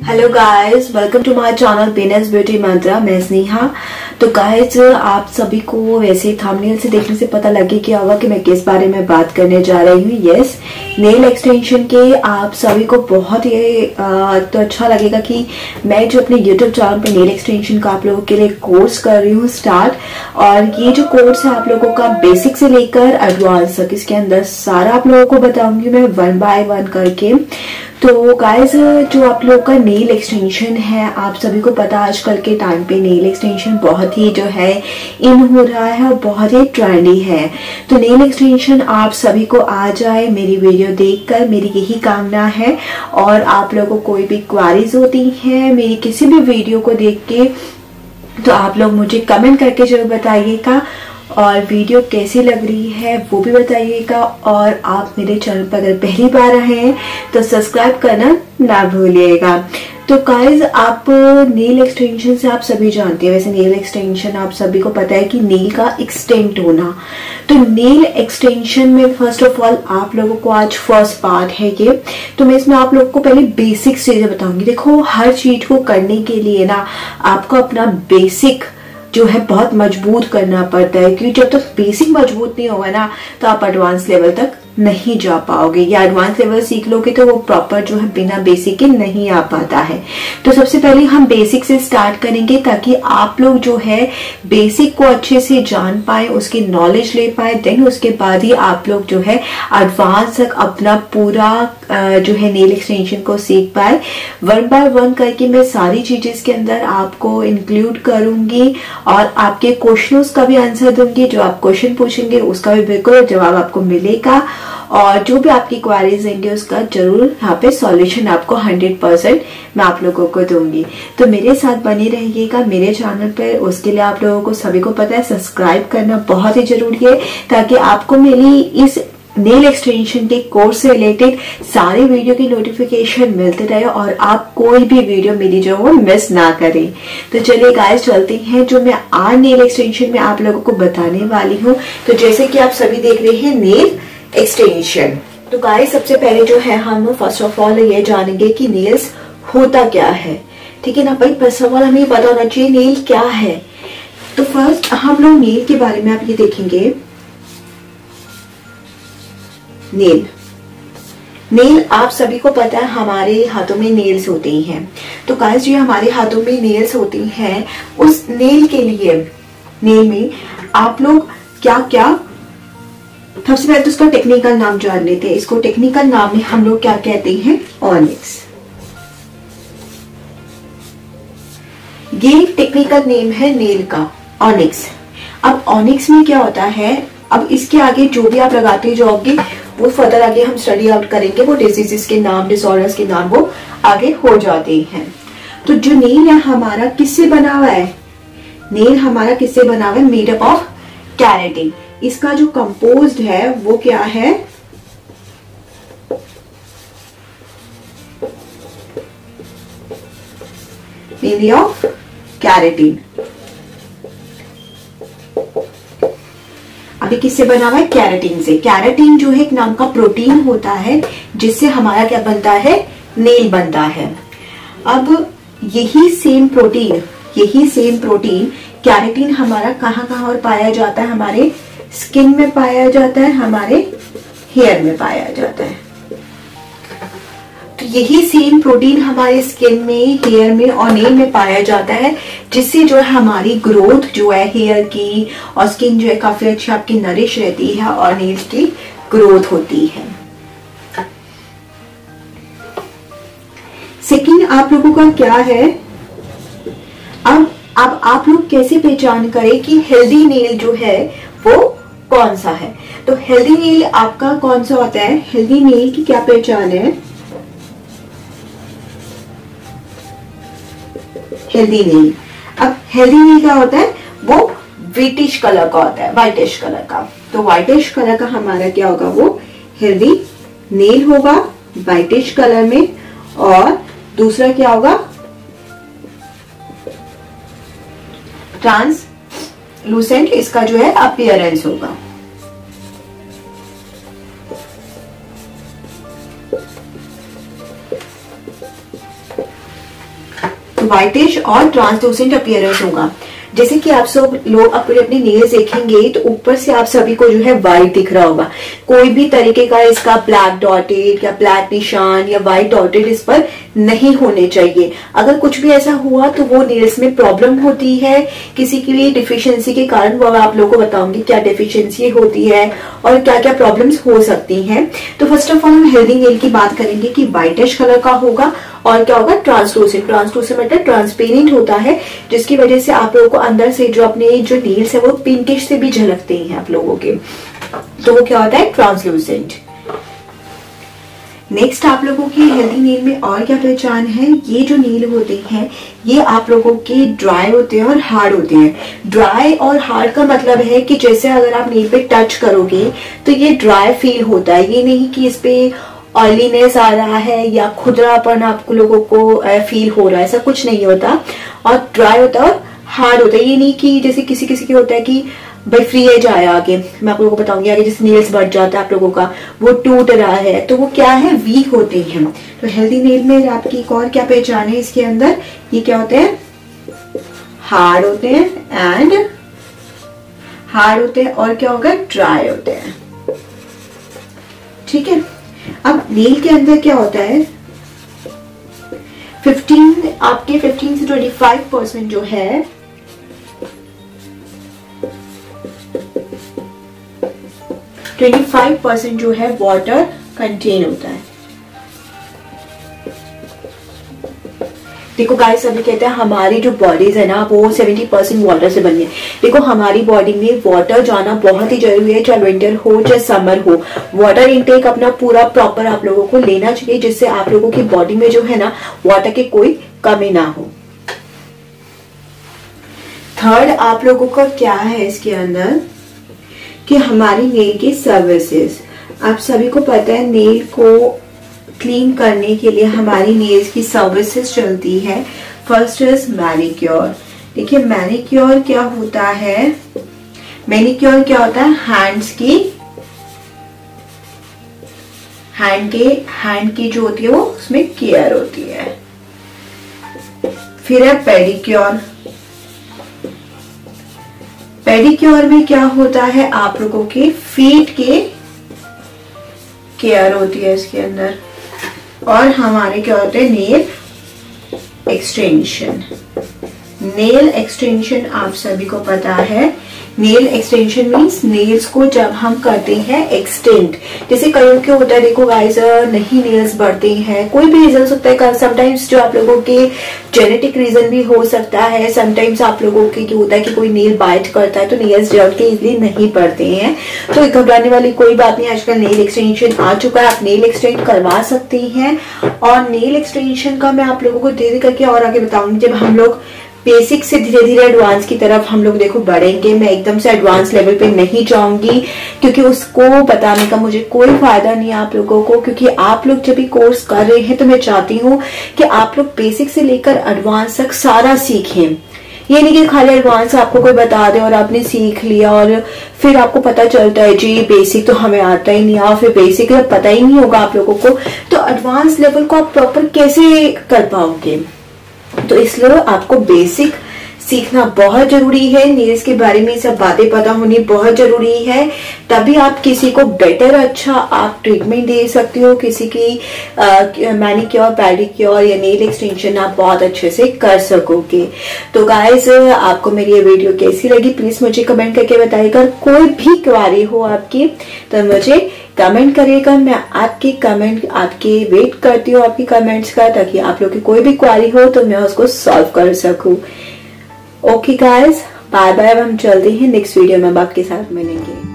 Hello guys, welcome to my channel बीनस beauty Mantra. मैं स्नेहा। तो गाइस, आप सभी को वैसे थंबनेल से देखने से पता लगे क्या होगा कि मैं किस बारे में बात करने जा रही हूँ। यस, नेल एक्सटेंशन के आप सभी को बहुत ही तो अच्छा लगेगा कि मैं जो अपने यूट्यूब चैनल पे नेल एक्सटेंशन का आप लोगों के लिए कोर्स कर रही हूँ स्टार्ट। और ये जो कोर्स है आप लोगों का बेसिक से लेकर एडवांस तक, इसके अंदर सारा आप लोगों को बताऊंगी मैं वन बाय वन करके। तो गाइस, जो आप लोगों का नेल एक्सटेंशन है, आप सभी को पता आजकल के टाइम पे नेल एक्सटेंशन बहुत ही जो है इन हो रहा है और बहुत ही ट्रेंडी है। तो नेल एक्सटेंशन आप सभी को आ जाए मेरी वीडियो देखकर, मेरी यही कामना है। और आप लोगों को कोई भी क्वारीज होती है मेरी किसी भी वीडियो को देख के, तो आप लोग मुझे कमेंट करके जरूर बताइएगा। और वीडियो कैसी लग रही है वो भी बताइएगा। और आप मेरे चैनल पर अगर पहली बार आए हैं तो सब्सक्राइब करना ना भूलिएगा। तो गाइस, आप नेल एक्सटेंशन से आप सभी जानते हैं, वैसे नेल एक्सटेंशन आप सभी को पता है कि नेल का एक्सटेंट होना। तो नेल एक्सटेंशन में फर्स्ट ऑफ ऑल आप लोगों को आज फर्स्ट पार्ट है ये। तो मैं इसमें आप लोगों को पहले बेसिक चीजें बताऊंगी। देखो, हर चीज को करने के लिए ना आपको अपना बेसिक जो है बहुत मजबूत करना पड़ता है, क्योंकि जब तक बेसिक मजबूत नहीं होगा ना तो आप एडवांस लेवल तक नहीं जा पाओगे। या एडवांस लेवल सीख लोगे तो वो प्रॉपर जो है बिना बेसिक के नहीं आ पाता है। तो सबसे पहले हम बेसिक से स्टार्ट करेंगे ताकि आप लोग जो है बेसिक को अच्छे से जान पाए, उसकी नॉलेज ले पाए। देन उसके बाद ही आप लोग जो है एडवांस तक अपना पूरा जो है नेल एक्सटेंशन को सीख पाए। वन बाय वन करके मैं सारी चीजें इसके अंदर आपको इंक्लूड करूंगी और आपके क्वेश्चंस का भी आंसर दूंगी। जो आप क्वेश्चन पूछेंगे उसका भी बिल्कुल जवाब आपको मिलेगा। और जो भी आपकी क्वारीज होंगे उसका जरूर यहाँ पे सॉल्यूशन आपको 100% मैं आप लोगों को दूंगी। तो मेरे साथ बने रहिएगा मेरे चैनल पर। उसके लिए आप लोगों को सभी को पता है सब्सक्राइब करना बहुत ही जरूरी है, ताकि आपको मेरी इस नेल एक्सटेंशन के कोर्स से रिलेटेड सारे वीडियो की नोटिफिकेशन मिलते रहे और आप कोई भी वीडियो मेरी जो वो मिस ना करें। तो चलिए गाइस, चलते हैं जो मैं आज नेल एक्सटेंशन में आप लोगों को बताने वाली हूँ। तो जैसे कि आप सभी देख रहे हैं नेल एक्सटेंशन। तो गाइस, सबसे पहले जो है हम फर्स्ट ऑफ ऑल ये जानेंगे कि नेल्स होता क्या है। ठीक है ना भाई, फर्स्ट ऑफ ऑल हमें ये पता होना चाहिए नेल क्या है। तो फर्स्ट हम लोग नेल के बारे में आप ये देखेंगे। नेल आप सभी को पता है हमारे हाथों में नेल्स होते हैं। तो गाइस, जो हमारे हाथों में नेल्स होती हैं, उस नेल के लिए नेल में आप लोग क्या क्या, सबसे पहले तो उसका टेक्निकल नाम जान लेते हैं। इसको टेक्निकल नाम में हम लोग क्या कहते हैं? ऑनिक्स। ये टेक्निकल नेम है नेल का, ऑनिक्स। अब ऑनिक्स में क्या होता है, अब इसके आगे जो भी आप लगाते जाओगे वो फर्दर आगे हम स्टडी आउट करेंगे, वो डिजीजेस के नाम, डिसऑर्डर्स के नाम वो आगे हो जाते हैं। तो जो नेल है हमारा किससे बना हुआ है? नेल हमारा किससे बना हुआ है? Made up of keratin. इसका जो कंपोज्ड है वो क्या है? Made of keratin. अभी किससे बना हुआ है? केराटिन से। केराटिन जो है एक नाम का प्रोटीन होता है जिससे हमारा क्या बनता है? नेल बनता है। अब यही सेम प्रोटीन केराटिन हमारा कहाँ कहाँ और पाया जाता है? हमारे स्किन में पाया जाता है, हमारे हेयर में पाया जाता है। तो यही सेम प्रोटीन हमारे स्किन में, हेयर में और नेल में पाया जाता है, जिससे जो है हमारी ग्रोथ जो है हेयर की और स्किन जो है काफी अच्छी आपकी नरिश रहती है और नेल्स की ग्रोथ होती है। सेकंड आप लोगों का क्या है, अब आप लोग कैसे पहचान करें कि हेल्दी नेल जो है वो कौन सा है? तो हेल्दी नेल आपका कौन सा होता है? हेल्दी नेल की क्या पहचान है? हेल्दी नेल, अब हेल्दी नेल क्या होता है? वो व्हाइटिश कलर का होता है, व्हाइटिश कलर का। तो व्हाइटिश कलर का हमारा क्या होगा? वो हेल्दी नेल होगा, व्हाइटिश कलर में। और दूसरा क्या होगा? ट्रांसलूसेंट इसका जो है अपीयरेंस होगा। व्हाइटिश और ट्रांसलूसेंट अपीयरेंस होगा। जैसे कि आप सब लोग अपने नेल्स देखेंगे तो ऊपर से आप सभी को जो है व्हाइट दिख रहा होगा, कोई भी तरीके का इसका ब्लैक डॉटेड या ब्लैक निशान या व्हाइट डॉटेड इस पर नहीं होने चाहिए। अगर कुछ भी ऐसा हुआ तो वो नेल्स में प्रॉब्लम होती है, किसी की भी डिफिशियंसी के कारण। वो आप लोगों को बताऊंगी क्या डिफिशियंसी होती है और क्या क्या प्रॉब्लम्स हो सकती हैं। तो फर्स्ट ऑफ ऑल हम हेल्दी नेल की बात करेंगे कि व्हाइटिश कलर का होगा और क्या होगा, ट्रांसलूसेंट। ट्रांसलूसेंट मतलब ट्रांसपेरेंट होता है, जिसकी वजह से आप लोगों को अंदर से जो अपने जो नेल्स है वो पिंकिश से भी झलकते हैं आप लोगों के, तो वो क्या होता है, ट्रांसलूसेंट। नेक्स्ट आप लोगों की हेल्दी नेल में और क्या पहचान है, ये जो नेल होते हैं ये आप लोगों के ड्राई होते हैं और हार्ड होते हैं। ड्राई और हार्ड का मतलब है कि जैसे अगर आप नेल पे टच करोगे तो ये ड्राई फील होता है, ये नहीं कि इस पे ऑयलीनेस आ रहा है या खुदरापन आपको लोगों को फील हो रहा है, ऐसा कुछ नहीं होता। और ड्राई होता है और हार्ड होता है, ये नहीं कि जैसे किसी किसी के होता है कि भाई फ्री एज आया आगे, मैं आप लोगों को बताऊंगी आगे, जैसे नेल्स बढ़ जाता है आप लोगों का, वो टूट रहा है, तो वो क्या है, वीक होते हैं। तो हेल्दी नेल में आपकी एक और क्या पहचान है इसके अंदर, ये क्या होते हैं, हार्ड होते हैं एंड हार्ड होते हैं और क्या होगा, ड्राई होते हैं। ठीक है, अब नेल के अंदर क्या होता है, 15 से 25% जो है 25% जो है वाटर कंटेन होता है। देखो गाइस, अभी कहते हैं हमारी जो बॉडीज है ना वो 70% वाटर से बनी है। देखो हमारी बॉडी में वाटर जाना बहुत ही जरूरी है, चाहे विंटर हो चाहे समर हो। वाटर इनटेक अपना पूरा प्रॉपर आप लोगों को लेना चाहिए, जिससे आप लोगों की बॉडी में जो है ना वाटर की कोई कमी ना हो। थर्ड आप लोगों का क्या है इसके अंदर कि हमारी नेल की सर्विसेज। आप सभी को पता है नेल को क्लीन करने के लिए हमारी नेल्स की सर्विसेज चलती है। First is manicure. देखिए मैनिक्योर क्या होता है, मैनिक्योर क्या होता है, हैंड की जो होती है वो उसमें केयर होती है। फिर है पेडिक्योर। पेडिक्योर में क्या होता है, आप लोगों के फीट के केयर होती है इसके अंदर। और हमारे क्या होते हैं, नेल एक्सटेंशन। नेल एक्सटेंशन आप सभी को पता है, नेल एक्सटेंशन मीन्स नेल्स को जब हम करते हैं एक्सटेंड, जैसे कईयों के होता है, देखो गाइस नहीं नेल्स बढ़ते हैं, कोई भी रीजन होता है, समटाइम्स जो आप लोगों के जेनेटिक रीजन भी हो सकता है, समटाइम्स आप लोगों के क्या होता है कि कोई नेल बाइट करता है तो नेल्स जल्द के इजिली नहीं बढ़ते हैं। तो घबराने वाली कोई बात नहीं, आजकल नेल एक्सटेंशन आ चुका है, आप नेल एक्सटेंड करवा सकते हैं। और नेल एक्सटेंशन का मैं आप लोगों को धीरे करके और आगे बताऊंगी, जब हम लोग बेसिक से धीरे धीरे एडवांस की तरफ हम लोग देखो बढ़ेंगे। मैं एकदम से एडवांस लेवल पे नहीं जाऊंगी क्योंकि उसको बताने का मुझे कोई फायदा नहीं है आप लोगों को, क्योंकि आप लोग जब भी कोर्स कर रहे हैं तो मैं चाहती हूँ कि आप लोग बेसिक से लेकर एडवांस तक सारा सीखें। ये नहीं कि खाली एडवांस आपको कोई बता दे और आपने सीख लिया और फिर आपको पता चलता है जी बेसिक तो हमें आता ही नहीं, और फिर बेसिक पता ही नहीं होगा आप लोगों को, तो एडवांस लेवल को आप प्रॉपर कैसे कर पाओगे। तो इसलिए आपको बेसिक सीखना बहुत जरूरी है, नेल्स के बारे में सब बातें पता होनी बहुत जरूरी है, तभी आप किसी को बेटर अच्छा आप ट्रीटमेंट दे सकते हो। किसी की मैनिक्योर पेडिक्योर या नेल एक्सटेंशन आप बहुत अच्छे से कर सकोगे। तो गाइस आपको मेरी ये वीडियो कैसी लगी प्लीज मुझे कमेंट करके बताइएगा। कोई भी क्वारी हो आपकी तो मुझे कमेंट करिएगा, मैं आपकी कमेंट आपके वेट करती हूँ आपकी कमेंट्स का, ताकि आप लोग की कोई भी क्वारी हो तो मैं उसको सॉल्व कर सकूं। ओके गाइस, बाय बाय, हम चलते हैं नेक्स्ट वीडियो में आपके साथ मिलेंगे।